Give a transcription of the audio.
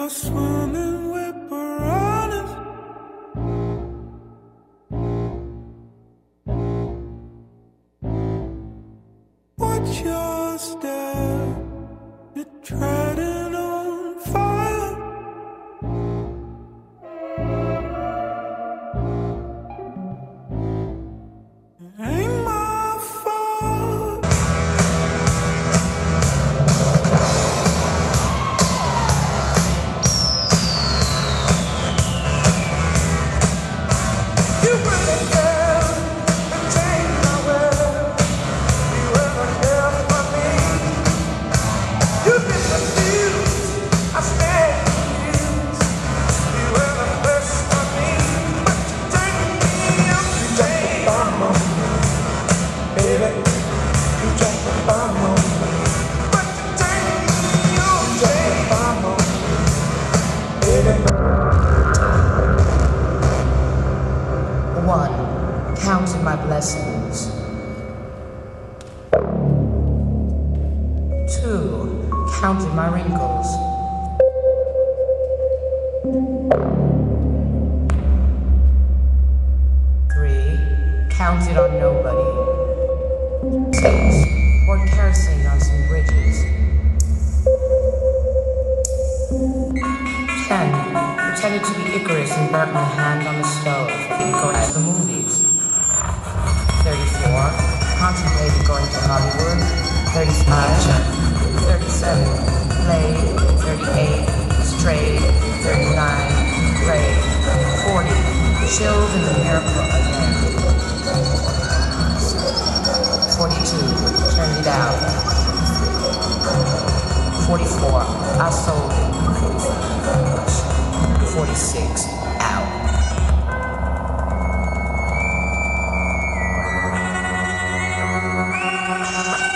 swimming with piranhas. Watch your step, you're treading on fire. It ain't my fault. You really care and change my world. You ever care for me? You get confused, I stand confused. You ever thirst for me? But you turn me up to change. Baby, you drop the bomb on me. But you turn me up to change. Baby. 1. Counting my blessings. 2. Counting my wrinkles. 3. Counted on nobody. 6. Poured kerosene on some bridges. 10. Pretended to be Icarus and burnt my hand on the stove. Going to the movies. 34. Contemplated going to Hollywood. 35. 37. Played. 38. Strayed. 39. Prayed. 40. Chilled in the miracle again. 42. Turned it out. 44. I sold it. 46. Out.